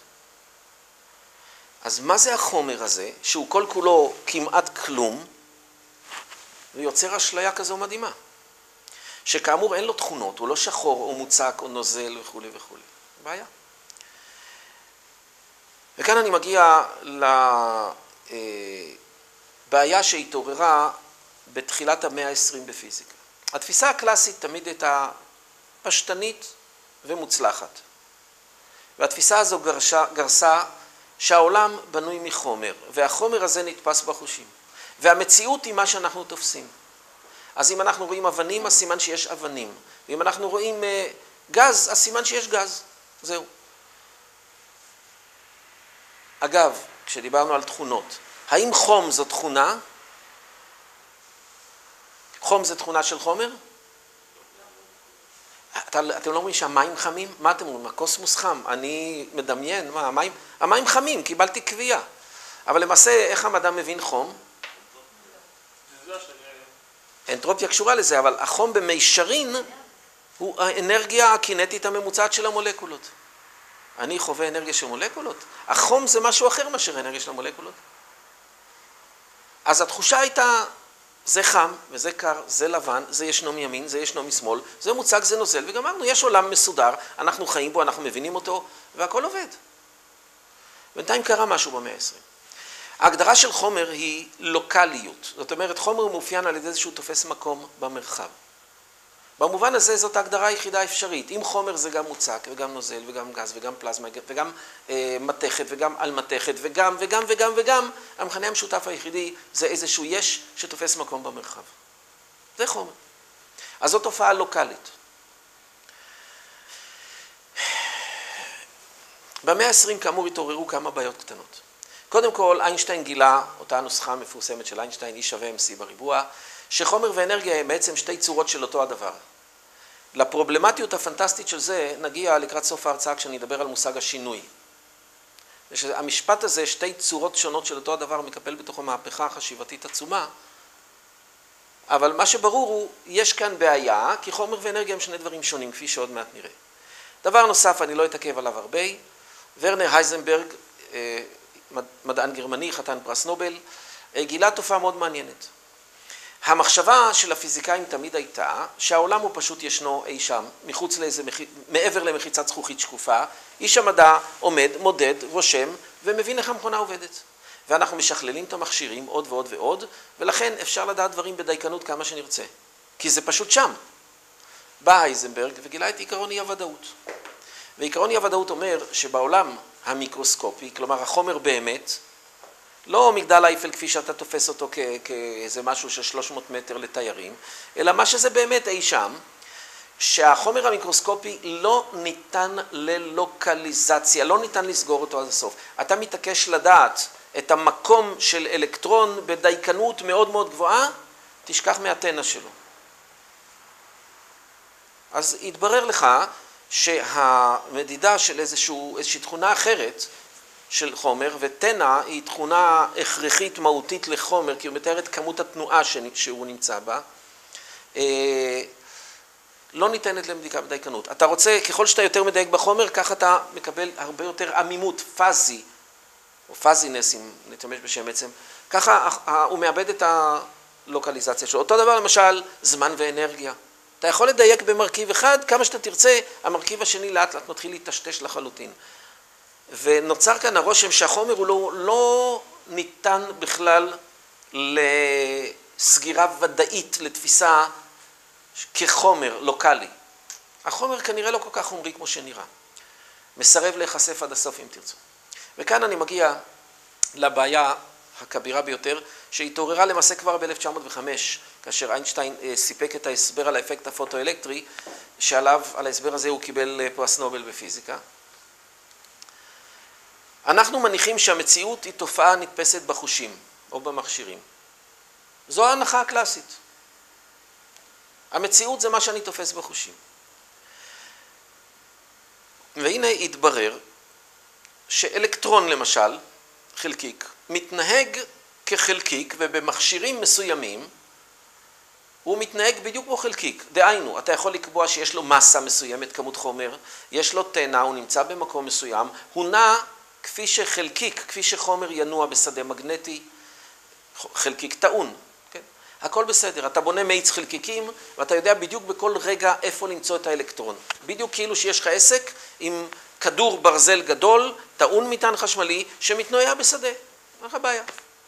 אז מה זה החומר הזה, שהוא כל כולו כמעט כלום, ויוצר אשליה כזו מדהימה? שכאמור אין לו תכונות, הוא לא שחור או מוצק או נוזל וכו' וכו'. בעיה. וכאן אני מגיע לבעיה שהתעוררה בתחילת המאה ה-20 בפיזיקה. התפיסה הקלאסית תמיד הייתה פשטנית ומוצלחת. והתפיסה הזו גרסה שהעולם בנוי מחומר, והחומר הזה נתפס בחושים. והמציאות היא מה שאנחנו תופסים. אז אם אנחנו רואים אבנים, אז סימן שיש אבנים. ואם אנחנו רואים גז, אז סימן שיש גז. זהו. אגב, כשדיברנו על תכונות, האם חום זו תכונה? חום זו תכונה של חומר? אתם לא אומרים שהמים חמים? מה אתם אומרים? הקוסמוס חם. אני מדמיין, מה, המים חמים, קיבלתי קביעה. אבל למעשה, איך המדע מבין חום? אנטרופיה קשורה לזה, אבל החום במישרין הוא האנרגיה הקינטית הממוצעת של המולקולות. אני חווה אנרגיה של מולקולות? החום זה משהו אחר מאשר אנרגיה של המולקולות. אז התחושה הייתה, זה חם וזה קר, זה לבן, זה ישנו מימין, זה ישנו משמאל, זה מוצג, זה נוזל, וגמרנו, יש עולם מסודר, אנחנו חיים בו, אנחנו מבינים אותו, והכל עובד. בינתיים קרה משהו במאה ה-20. ההגדרה של חומר היא לוקליות. זאת אומרת, חומר מאופיין על ידי זה שהוא תופס מקום במרחב. במובן הזה זאת ההגדרה היחידה האפשרית. אם חומר זה גם מוצק וגם נוזל וגם גז וגם פלזמה וגם מתכת וגם על מתכת וגם, המכנה המשותף היחידי זה איזשהו יש שתופס מקום במרחב. זה חומר. אז זאת תופעה לוקלית. במאה ה-20 כאמור התעוררו כמה בעיות קטנות. קודם כל, איינשטיין גילה, אותה הנוסחה המפורסמת של איינשטיין, E שווה MC בריבוע, שחומר ואנרגיה הם בעצם שתי צורות של אותו הדבר. לפרובלמטיות הפנטסטית של זה נגיע לקראת סוף ההרצאה כשאני אדבר על מושג השינוי. המשפט הזה, שתי צורות שונות של אותו הדבר, מקפל בתוכו מהפכה חשיבתית עצומה, אבל מה שברור הוא, יש כאן בעיה, כי חומר ואנרגיה הם שני דברים שונים, כפי שעוד מעט נראה. דבר נוסף, אני לא אתעכב עליו הרבה, ורנר הייזנברג, מדען גרמני, חתן פרס נובל, גילה תופעה מאוד מעניינת. המחשבה של הפיזיקאים תמיד הייתה שהעולם הוא פשוט ישנו אי שם, מעבר למחיצת זכוכית שקופה, איש המדע עומד, מודד, רושם ומבין איך המכונה עובדת. ואנחנו משכללים את המכשירים עוד ועוד ועוד, ולכן אפשר לדעת דברים בדייקנות כמה שנרצה. כי זה פשוט שם. בא הייזנברג וגילה את עיקרון אי הוודאות. ועיקרון אי הוודאות אומר שבעולם המיקרוסקופי, כלומר החומר באמת, לא מגדל אייפל כפי שאתה תופס אותו כאיזה משהו של 300 מטר לתיירים, אלא מה שזה באמת אי שם, שהחומר המיקרוסקופי לא ניתן ללוקליזציה, לא ניתן לסגור אותו עד הסוף. אתה מתעקש לדעת את המקום של אלקטרון בדייקנות מאוד מאוד גבוהה, תשכח מהתנה שלו. אז יתברר לך שהמדידה של איזושהי תכונה אחרת של חומר, ותנה היא תכונה הכרחית מהותית לחומר, כי הוא מתאר את כמות התנועה שהוא נמצא בה, לא ניתנת לבדיקה בדייקנות. אתה רוצה, ככל שאתה יותר מדייק בחומר, כך אתה מקבל הרבה יותר עמימות, פאזי, או פאזינס, אם נתמש בשם עצם, ככה הוא מאבד את הלוקליזציה שלו. אותו דבר למשל, זמן ואנרגיה. אתה יכול לדייק במרכיב אחד, כמה שאתה תרצה, המרכיב השני לאט לאט מתחיל להתשתש לחלוטין. ונוצר כאן הרושם שהחומר הוא לא ניתן בכלל לסגירה ודאית, לתפיסה כחומר לוקלי. החומר כנראה לא כל כך חומרי כמו שנראה. מסרב להיחשף עד הסוף אם תרצו. וכאן אני מגיע לבעיה הכבירה ביותר, שהתעוררה למעשה כבר ב-1905, כאשר איינשטיין סיפק את ההסבר על האפקט הפוטואלקטרי, שעליו, על ההסבר הזה הוא קיבל פרס נובל בפיזיקה. אנחנו מניחים שהמציאות היא תופעה נתפסת בחושים או במכשירים. זו ההנחה הקלאסית. המציאות זה מה שאני תופס בחושים. והנה התברר שאלקטרון למשל, חלקיק, מתנהג כחלקיק ובמכשירים מסוימים הוא מתנהג בדיוק כמו חלקיק. דהיינו, אתה יכול לקבוע שיש לו מסה מסוימת, כמות חומר, יש לו תנה, הוא נמצא במקום מסוים, הוא נע כפי שחלקיק, כפי שחומר ינוע בשדה מגנטי, חלקיק טעון. כן? הכל בסדר, אתה בונה מאיץ חלקיקים ואתה יודע בדיוק בכל רגע איפה למצוא את האלקטרון. בדיוק כאילו שיש לך עסק עם כדור ברזל גדול, טעון מטען חשמלי, שמתנועע בשדה. אין לך בעיה.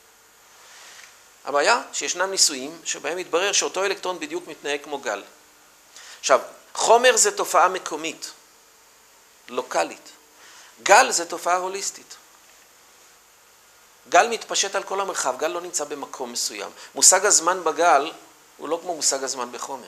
הבעיה שישנם ניסויים שבהם מתברר שאותו אלקטרון בדיוק מתנהג כמו גל. עכשיו, חומר זה תופעה מקומית, לוקלית. גל זה תופעה הוליסטית. גל מתפשט על כל המרחב, גל לא נמצא במקום מסוים. מושג הזמן בגל הוא לא כמו מושג הזמן בחומר.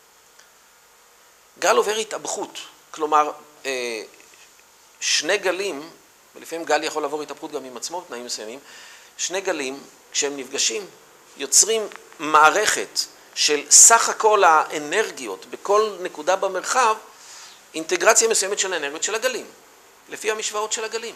גל עובר התאבכות, כלומר, שני גלים, ולפעמים גל יכול לעבור התאבכות גם עם עצמו בתנאים מסוימים, שני גלים, כשהם נפגשים, יוצרים מערכת של סך הכל האנרגיות בכל נקודה במרחב, אינטגרציה מסוימת של האנרגיות של הגלים, לפי המשוואות של הגלים.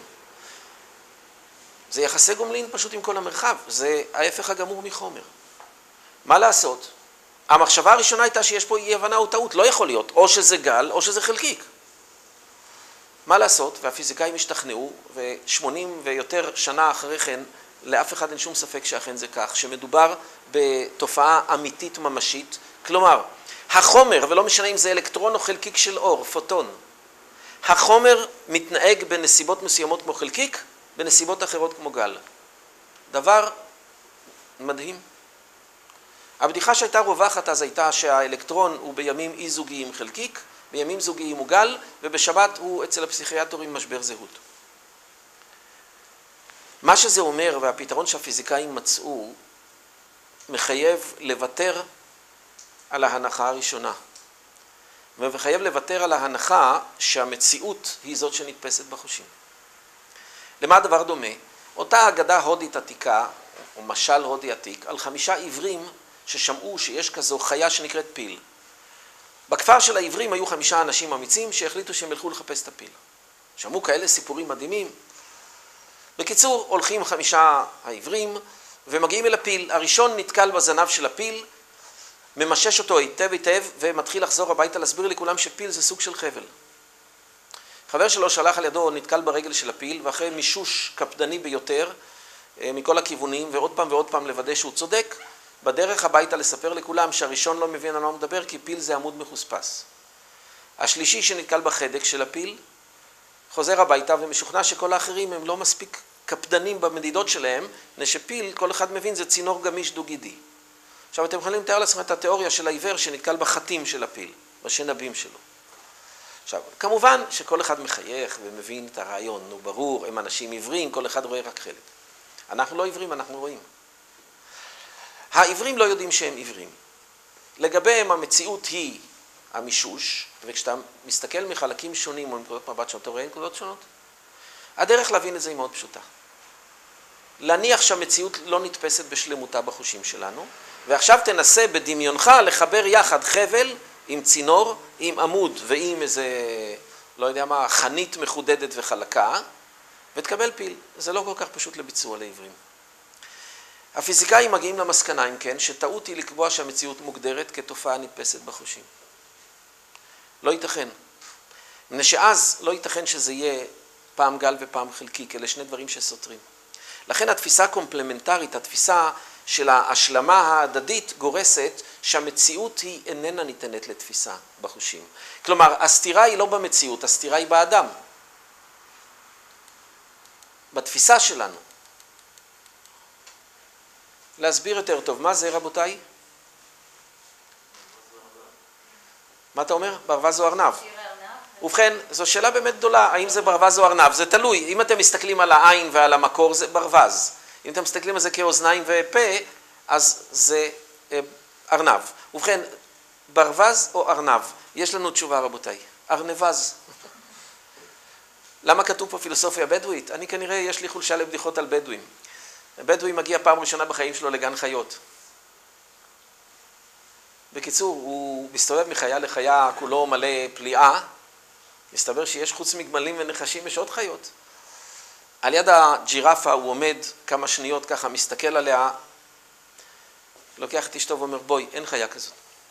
זה יחסי גומלין פשוט עם כל המרחב, זה ההפך הגמור מחומר. מה לעשות? המחשבה הראשונה הייתה שיש פה אי הבנה או טעות, לא יכול להיות, או שזה גל או שזה חלקיק. מה לעשות? והפיזיקאים השתכנעו, ו80 ויותר שנה אחרי כן, לאף אחד אין שום ספק שאכן זה כך, שמדובר בתופעה אמיתית ממשית. כלומר, החומר, ולא משנה אם זה אלקטרון או חלקיק של אור, פוטון, החומר מתנהג בנסיבות מסוימות כמו חלקיק, בנסיבות אחרות כמו גל. דבר מדהים. הבדיחה שהייתה רווחת אז הייתה שהאלקטרון הוא בימים אי זוגיים חלקיק, בימים זוגיים הוא גל, ובשבת הוא אצל הפסיכיאטרים משבר זהות. מה שזה אומר, והפתרון שהפיזיקאים מצאו, מחייב לוותר על ההנחה הראשונה. ומחייב לוותר על ההנחה שהמציאות היא זאת שנתפסת בחושים. למה הדבר דומה? אותה אגדה הודית עתיקה, או משל הודי עתיק, על 5 עיוורים ששמעו שיש כזו חיה שנקראת פיל. בכפר של העיוורים היו 5 אנשים אמיצים שהחליטו שהם ילכו לחפש את הפיל. שמעו כאלה סיפורים מדהימים. בקיצור, הולכים 5 העיוורים ומגיעים אל הפיל. הראשון נתקל בזנב של הפיל, ממשש אותו היטב היטב ומתחיל לחזור הביתה להסביר לכולם שפיל זה סוג של חבל. חבר שלו שלח על ידו, נתקל ברגל של הפיל, ואחרי מישוש קפדני ביותר מכל הכיוונים, ועוד פעם לוודא שהוא צודק, בדרך הביתה לספר לכולם שהראשון לא מבין על מה מדבר, כי פיל זה עמוד מחוספס. השלישי שנתקל בחדק של הפיל, חוזר הביתה ומשוכנע שכל האחרים הם לא מספיק קפדנים במדידות שלהם, שפיל, כל אחד מבין, זה צינור גמיש דו-גידי. עכשיו אתם יכולים לתאר לעצמם את התיאוריה של העיוור שנתקל בחתים של הפיל, בשנבים שלו. עכשיו, כמובן שכל אחד מחייך ומבין את הרעיון, נו ברור, הם אנשים עיוורים, כל אחד רואה רק חלק. אנחנו לא עיוורים, אנחנו רואים. העיוורים לא יודעים שהם עיוורים. לגביהם המציאות היא המישוש, וכשאתה מסתכל מחלקים שונים או נקודות מבט שונות, אתה רואה נקודות שונות? הדרך להבין את זה היא מאוד פשוטה. להניח שהמציאות לא נתפסת בשלמותה בחושים שלנו, ועכשיו תנסה בדמיונך לחבר יחד חבל עם צינור, עם עמוד ועם איזה, לא יודע מה, חנית מחודדת וחלקה, ותקבל פיל. זה לא כל כך פשוט לביצוע לעיוורים. הפיזיקאים מגיעים למסקנה, אם כן, שטעות היא לקבוע שהמציאות מוגדרת כתופעה נתפסת בחושים. לא ייתכן. מפני שאז לא ייתכן שזה יהיה פעם גל ופעם חלקיק, אלה שני דברים שסותרים. לכן התפיסה הקומפלמנטרית, התפיסה של ההשלמה ההדדית גורסת שהמציאות היא איננה ניתנת לתפיסה בחושים. כלומר, הסתירה היא לא במציאות, הסתירה היא באדם. בתפיסה שלנו. להסביר יותר טוב, מה זה רבותיי? מה אתה אומר? ברווז או ארנב? ובכן, זו שאלה באמת גדולה, האם זה ברווז או ארנב? זה תלוי, אם אתם מסתכלים על העין ועל המקור זה ברווז. אם אתם מסתכלים על זה כאוזניים ופה, אז זה ארנב. ובכן, ברווז או ארנב? יש לנו תשובה רבותיי, ארנבז. למה כתוב פה פילוסופיה בדואית? אני כנראה, יש לי חולשה לבדיחות על בדואים. הבדואי מגיע פעם ראשונה בחיים שלו לגן חיות. בקיצור, הוא מסתובב מחיה לחיה, כולו מלא פליאה. מסתבר שיש חוץ מגמלים ונחשים יש עוד חיות. על יד הג'ירפה הוא עומד כמה שניות ככה, מסתכל עליה, לוקח את אשתו ואומר, בואי, אין חיה כזאת.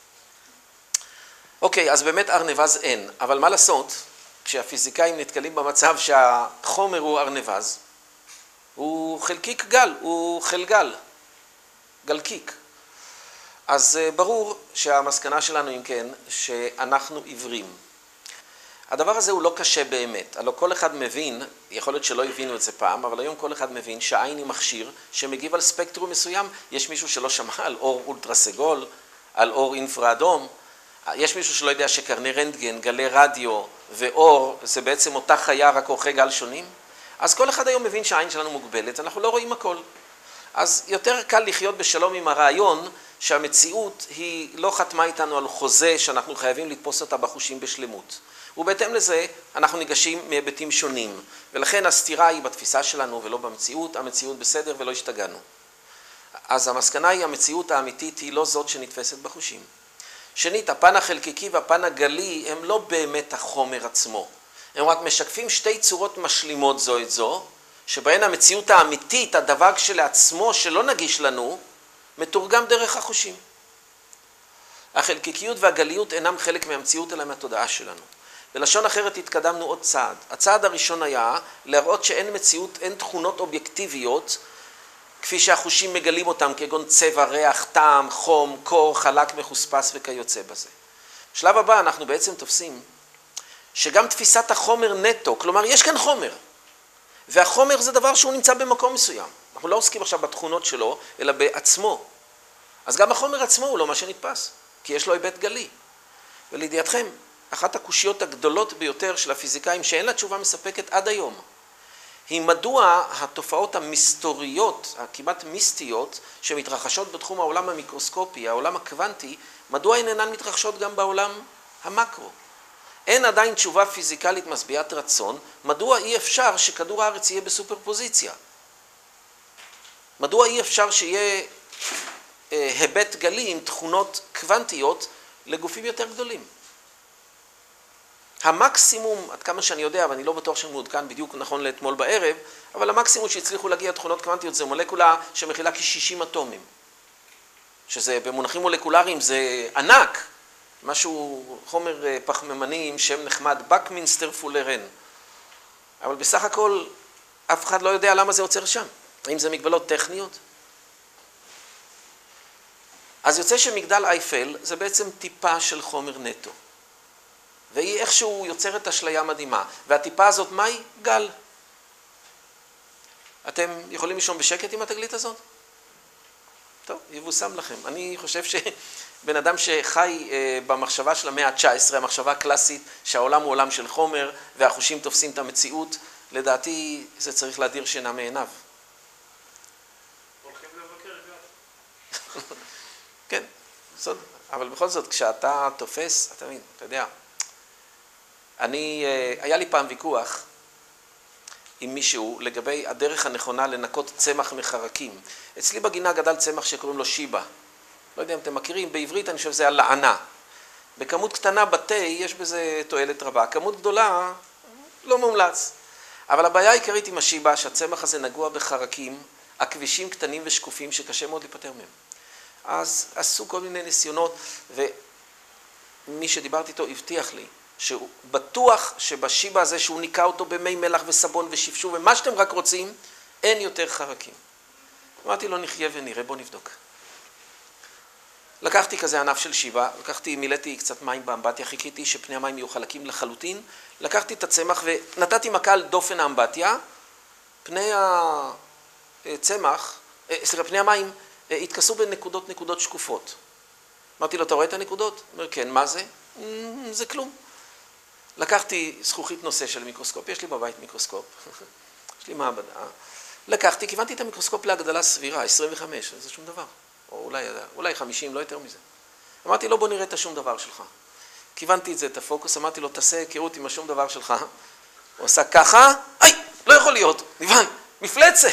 אוקיי, אז באמת ארנבז אין, אבל מה לעשות? כשהפיזיקאים נתקלים במצב שהחומר הוא ארנבז, הוא חלקיק גל, הוא חלגל, גלקיק. אז ברור שהמסקנה שלנו, אם כן, שאנחנו עיוורים. הדבר הזה הוא לא קשה באמת, הלוא כל אחד מבין, יכול להיות שלא הבינו את זה פעם, אבל היום כל אחד מבין שהעין היא מכשיר שמגיב על ספקטרום מסוים. יש מישהו שלא שמע על אור אולטרה סגול, על אור אינפרה אדום, יש מישהו שלא יודע שקרני רנטגן, גלי רדיו ואור זה בעצם אותה חיה רק אורכי גל שונים. אז כל אחד היום מבין שהעין שלנו מוגבלת, אנחנו לא רואים הכל. אז יותר קל לחיות בשלום עם הרעיון שהמציאות היא לא חתמה איתנו על חוזה שאנחנו חייבים לתפוס אותה בחושים בשלמות. ובהתאם לזה אנחנו ניגשים מהיבטים שונים, ולכן הסתירה היא בתפיסה שלנו ולא במציאות, המציאות בסדר ולא השתגענו. אז המסקנה היא המציאות האמיתית היא לא זאת שנתפסת בחושים. שנית, הפן החלקיקי והפן הגלי הם לא באמת החומר עצמו. הם רק משקפים שתי צורות משלימות זו את זו, שבהן המציאות האמיתית, הדבר כשלעצמו שלא נגיש לנו, מתורגם דרך החושים. החלקיקיות והגליות אינם חלק מהמציאות אלא מהתודעה שלנו. בלשון אחרת התקדמנו עוד צעד. הצעד הראשון היה להראות שאין מציאות, אין תכונות אובייקטיביות, כפי שהחושים מגלים אותם, כגון צבע, ריח, טעם, חום, קור, חלק, מחוספס וכיוצא בזה. בשלב הבא אנחנו בעצם תופסים שגם תפיסת החומר נטו, כלומר יש כאן חומר, והחומר זה דבר שהוא נמצא במקום מסוים. אנחנו לא עוסקים עכשיו בתכונות שלו, אלא בעצמו. אז גם החומר עצמו הוא לא מה שנתפס, כי יש לו היבט גלי. ולידיעתכם, אחת הקושיות הגדולות ביותר של הפיזיקאים, שאין לה תשובה מספקת עד היום, היא מדוע התופעות המסתוריות, הכמעט מיסטיות, שמתרחשות בתחום העולם המיקרוסקופי, העולם הקוונטי, מדוע הן אינן מתרחשות גם בעולם המקרו. אין עדיין תשובה פיזיקלית משביעת רצון, מדוע אי אפשר שכדור הארץ יהיה בסופרפוזיציה? מדוע אי אפשר שיהיה היבט גלי עם תכונות קוונטיות לגופים יותר גדולים? המקסימום, עד כמה שאני יודע, ואני לא בטוח שאני מעודכן בדיוק נכון לאתמול בערב, אבל המקסימום שהצליחו להגיע תכונות קוונטיות זה מולקולה שמכילה כ-60 אטומים. שזה במונחים מולקולריים זה ענק, משהו חומר פחמימני עם שם נחמד, בקמינסטר פולרן. אבל בסך הכל אף אחד לא יודע למה זה עוצר שם. האם זה מגבלות טכניות? אז יוצא שמגדל אייפל זה בעצם טיפה של חומר נטו. והיא איכשהו יוצרת אשליה מדהימה. והטיפה הזאת מהי? גל. אתם יכולים לישון בשקט עם התגלית הזאת? טוב, יבוסם לכם. אני חושב שבן אדם שחי במחשבה של המאה ה-19, המחשבה הקלאסית, שהעולם הוא עולם של חומר והחושים תופסים את המציאות, לדעתי זה צריך להדיר שינה מעיניו. הולכים לבקר גל. כן, סוד. אבל בכל זאת, כשאתה תופס, אתה מבין, אתה יודע, היה לי פעם ויכוח עם מישהו לגבי הדרך הנכונה לנקות צמח מחרקים. אצלי בגינה גדל צמח שקוראים לו שיבה. לא יודע אם אתם מכירים, בעברית אני חושב שזה הלענה. בכמות קטנה בתה יש בזה תועלת רבה. כמות גדולה לא מומלץ. אבל הבעיה העיקרית עם השיבה, שהצמח הזה נגוע בחרקים, הכבישים קטנים ושקופים שקשה מאוד להיפטר מהם. אז עשו כל מיני ניסיונות, ומי שדיברתי איתו הבטיח לי, שהוא בטוח שבשיבה הזה שהוא ניקה אותו במי מלח וסבון ושפשוף ומה שאתם רק רוצים, אין יותר חרקים. אמרתי לו, נחיה ונראה, בוא נבדוק. לקחתי כזה ענף של שיבה, מילאתי קצת מים באמבטיה, חיכיתי שפני המים יהיו חלקים לחלוטין, לקחתי את הצמח ונתתי מכה על דופן האמבטיה, פני המים התכסו בנקודות שקופות. אמרתי לו, אתה רואה את הנקודות? הוא אומר, כן, מה זה? זה כלום. לקחתי זכוכית נושא של מיקרוסקופ, יש לי בבית מיקרוסקופ, יש לי מעבדה. לקחתי, כיוונתי את המיקרוסקופ להגדלה סבירה, 25, זה שום דבר. או אולי 50, לא יותר מזה. אמרתי לו, בוא נראה את השום דבר שלך. כיוונתי את הפוקוס, אמרתי לו, תעשה היכרות עם השום דבר שלך. הוא עשה ככה, לא יכול להיות, ניוון, מפלצת.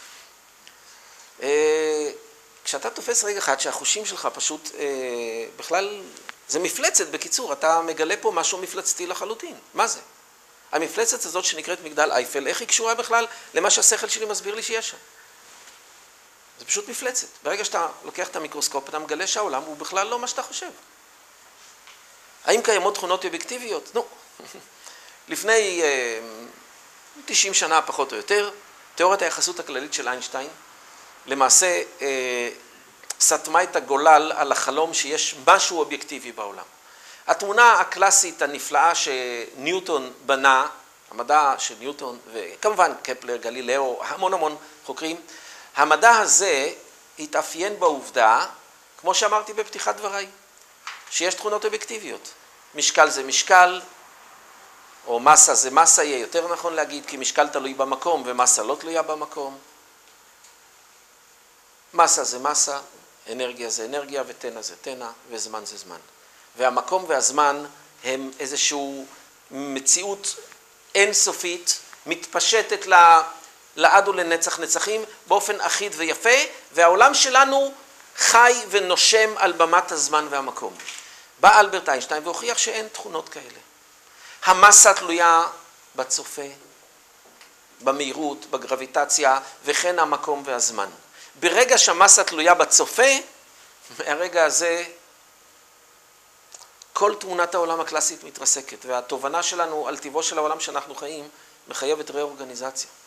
כשאתה תופס רגע אחד שהחושים שלך פשוט בכלל, זה מפלצת בקיצור, אתה מגלה פה משהו מפלצתי לחלוטין. מה זה? המפלצת הזאת שנקראת מגדל אייפל, איך היא קשורה בכלל למה שהשכל שלי מסביר לי שיש שם? זה פשוט מפלצת. ברגע שאתה לוקח את המיקרוסקופ, אתה מגלה שהעולם הוא בכלל לא מה שאתה חושב. האם קיימות תכונות אובייקטיביות? נו. לפני 90 שנה פחות או יותר, תיאוריית היחסות הכללית של איינשטיין, למעשה סתמה את הגולל על החלום שיש משהו אובייקטיבי בעולם. התמונה הקלאסית הנפלאה שניוטון בנה, המדע של ניוטון וכמובן קפלר, גלילאו, המון חוקרים, המדע הזה התאפיין בעובדה, כמו שאמרתי בפתיחת דבריי, שיש תכונות אובייקטיביות. משקל זה משקל, או מסה זה מסה, יהיה יותר נכון להגיד, כי משקל תלוי במקום ומסה לא תלויה במקום. מסה זה מסה, אנרגיה זה אנרגיה, ותנה זה תנה, וזמן זה זמן. והמקום והזמן הם איזושהי מציאות אינסופית, מתפשטת לעד ולנצח נצחים באופן אחיד ויפה, והעולם שלנו חי ונושם על במת הזמן והמקום. בא אלברט איינשטיין והוכיח שאין תכונות כאלה. המסה תלויה בצופה, במהירות, בגרביטציה, וכן המקום והזמן. ברגע שהמסה תלויה בצופה, מהרגע הזה כל תמונת העולם הקלאסית מתרסקת, והתובנה שלנו על טיבו של העולם שאנחנו חיים מחייבת ראורגניזציה.